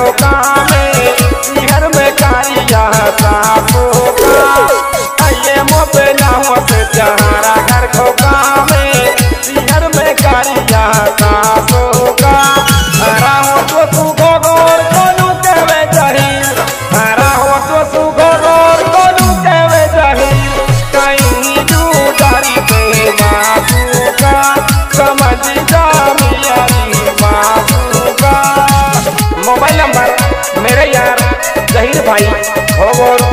धोखा में शहर में कारिया सासू का ये मोबे नाम से चारा घर धोखा में शहर में कारिया सासू का राहो तो सुगो गोर कोनु केवे जहीर राहो तो सुगो गोर कोनु केवे जहीर कहीं जुदारी पे मासू का समझ जा मियारी मासू का। मोबाइल नंबर मेरे यार जहीर भाई होगोर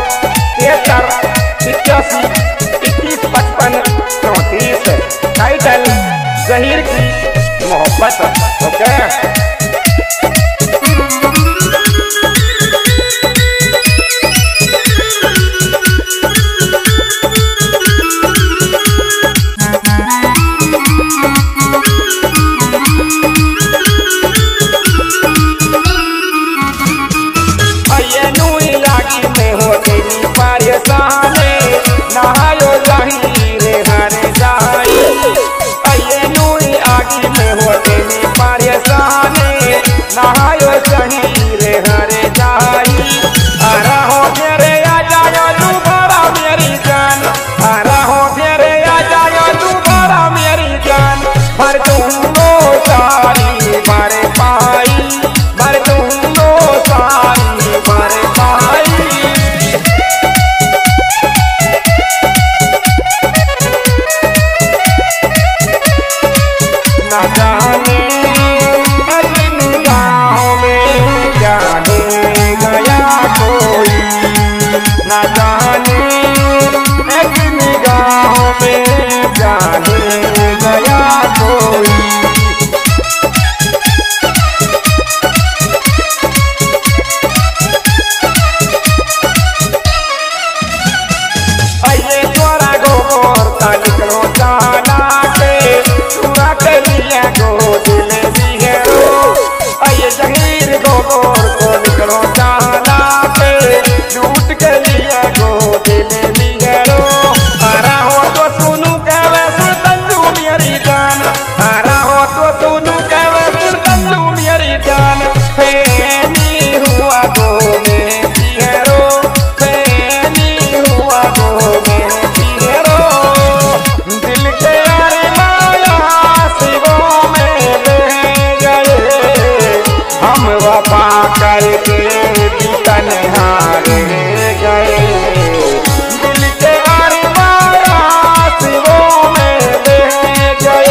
73 81 21 55 34। टाइटल जहीर की मोहब्बत। ओके नहायो जहीर हरे जाई अये नुई आगी में होते नी परेशानी नहायो जहीर हरे जाई अरा हो तेरे आ जायो तू बड़ा मेरी जान अरा हो तेरे आ जायो तू बड़ा मेरी जान भर दूंगो सारी भर पाई भर दूंगो सारी भर पाई। ना जाने अपनी गाँव में जाने गया कोई ना जाने अपनी गाँव में जाने गया कोई। अये द्वारा गोर का निकलो जाना के चूरा के लिया गो दिल दिहरो अये जहीर गोर को निकलो जाना के लूट के लिया गो दिल दिहरो अरा हो तो सुनू कहवे सुल्तानू मेरी जान अरा हो तो सुनू कहवे सुल्तानू मेरी जान फेनी हुआ गो में दिहरो फेनी हुआ गो में दिहरो दिल के यारे माया शिवों में बह गए हम वफा करके भी तन्हारे गए दिल के यारे माया शिवों में बह गए।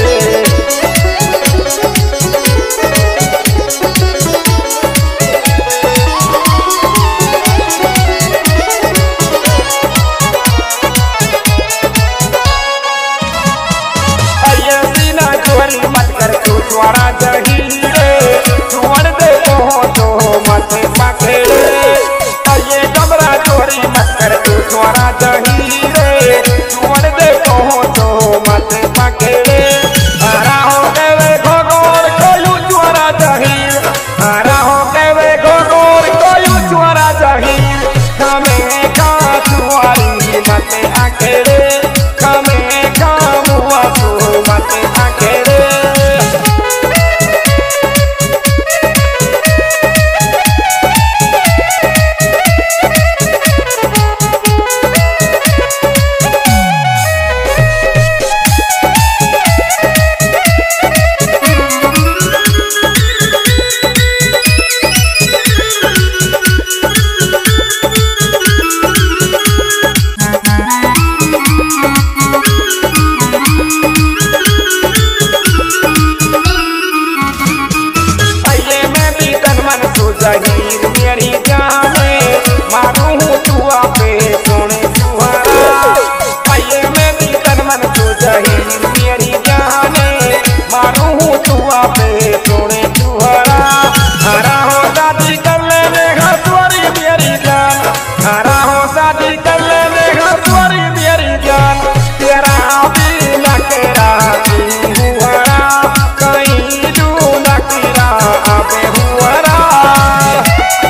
अये सीना चोरी मत कर तू द्वारा जहीरे छोड़ दे तो मत पकड़े अये डबरा चोरी मत कर तू द्वारा जहीरे छोड़ दे तो मत पकड़े हरा हो गए घोगोर कोयू द्वारा जहीर हरा हो गए घोगोर कोयू द्वारा जहीर हमें का तुम्हारी मत अकेले हमें का मुआ तू मत अकेले। जहीर मेरी जाने मारू तुआ पे सोने तुहरा अये मैं भी तन मन तो जहीर मेरी जाने मारू तुआ पे सोने तुहरा हरा हो शादी कर ले हसवारी मेरी जान हरा हो शादी कर ले हसवारी मेरी जान तेरा भी न तेरा हुआ कहीं जू न तेरा अब हुआ।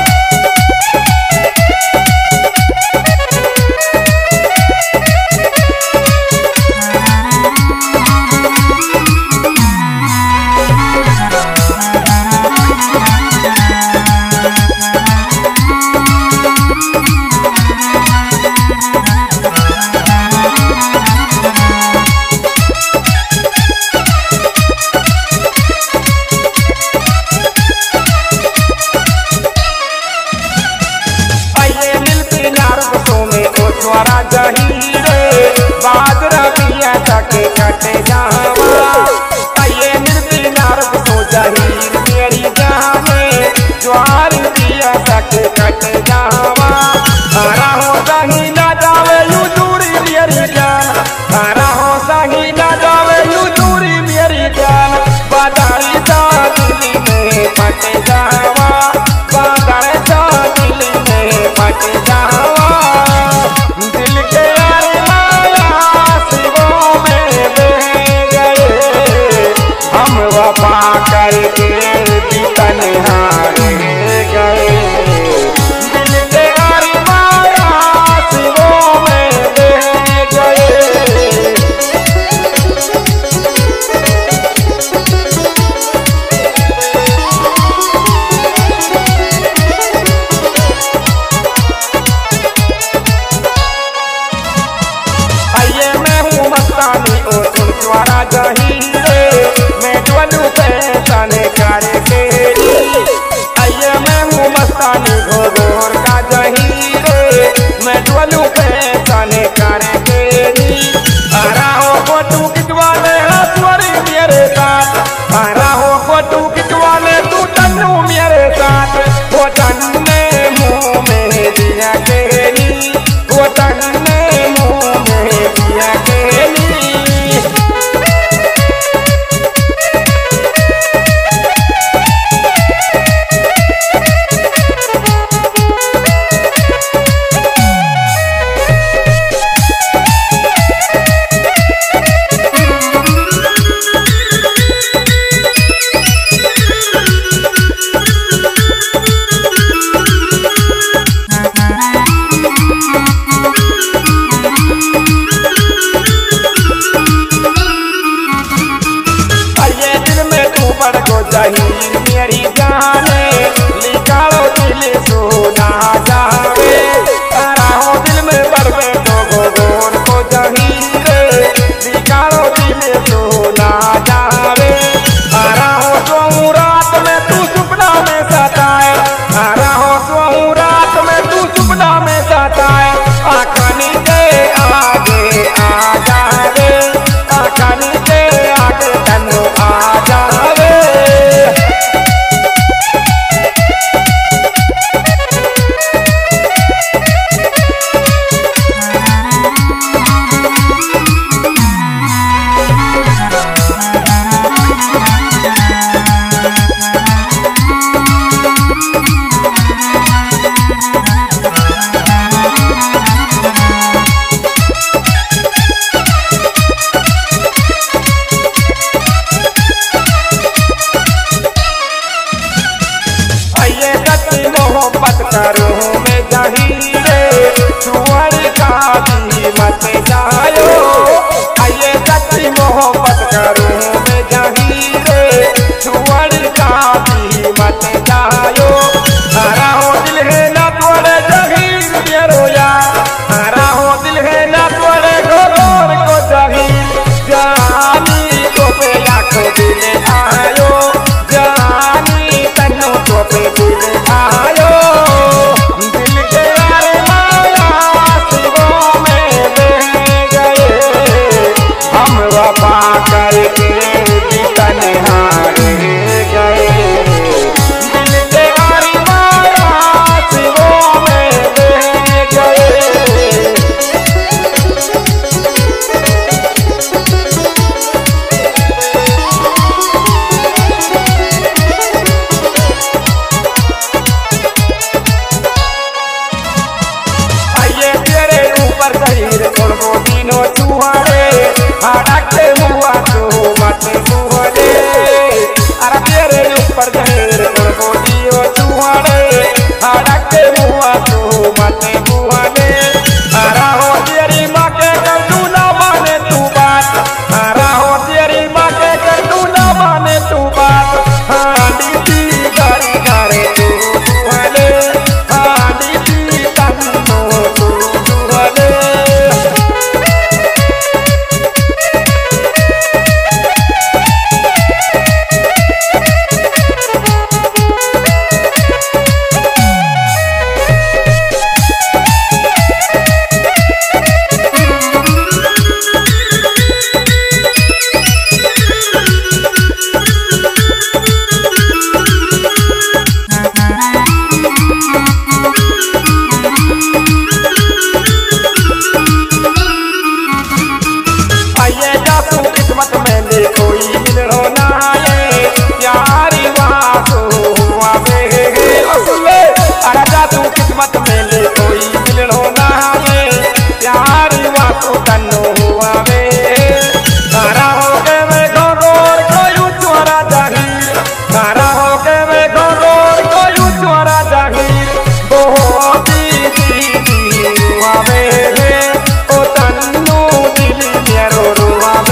मोहब्बत करूं मैं जहीरे सुअर का भी मत जायो। आइए सच्ची मोहब्बत करूं मैं जहीरे सुअर का भी मत जायो। हरा हो दिल है ना तोड़े जहीर ये रोया, हरा हो दिल है ना तोड़े गोर को जहीर। जानी तो पे लाखों दिल आयो, जानी तन्नो तो पे दिल आयो। दिल के अरमाया सिवों में बह गए, हम वफा करके भी तन्हारे गए। दिल के अरमाया सिवों में बह गए। शरीर छोड़ो दिनों चुहारे हाड़के मुआ तो मत मुहरे। अरे तेरे ऊपर शरीर छोड़ो दिनों चुहारे हाड़के मुआ तो मत मुहरे। अरे हो तेरी माँ के कर तू ना माने तू बात, अरे हो तेरी माँ के कर तू ना माने तू बात। हाँ दीदी गाड़ी गारे तू दुहले, हाँ दीदी तन्नो तू दुहले। किस्मत में ले कोई मिलो ना ये यारी वासो हुआ वे असले। अरे जा तू किस्मत में ले कोई मिलो ना ये यारी वासो तन्नो हुआ वे। तारा हो के मैं गोर कोई चोरा जाहीर, तारा हो के मैं गोर कोई चोरा जाहीर। बहुत ही हुआ वे ओ तन्नो दिल मेरो रुआ वे।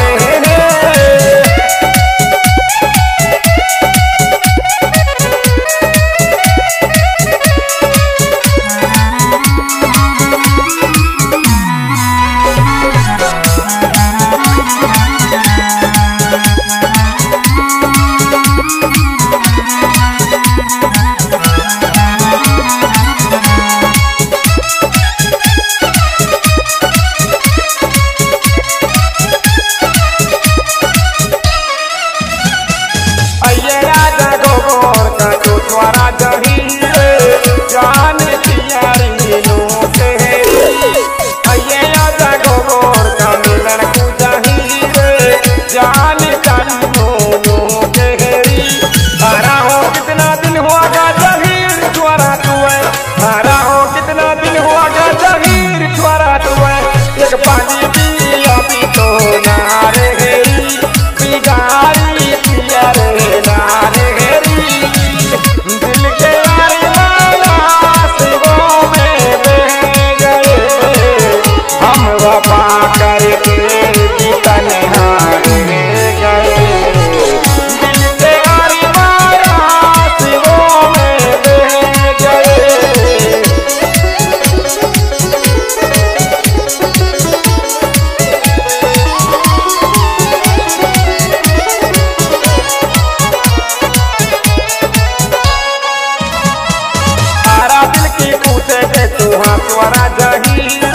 द्वारा जहीरे जान तियारी नो तेरी। आइए आजा गोर का मिलन को जहीरे जान तन्नो नो तेरी। हरा हो कितना दिन हुआ गा जहीर द्वारा तुए, हरा हो कितना दिन हुआ गा जहीर द्वारा तुए। एक पानी पिया भी तो नारे हेरी, बिगाड़ी पिया रे नारे हेरी। दिल के अरमाया सिवों में बह गए, हम वफा करके भी तन्हारे गए। दिल के अरमाया सिवों में बह गए। दिल की पूछे के तू हाँ द्वारा जही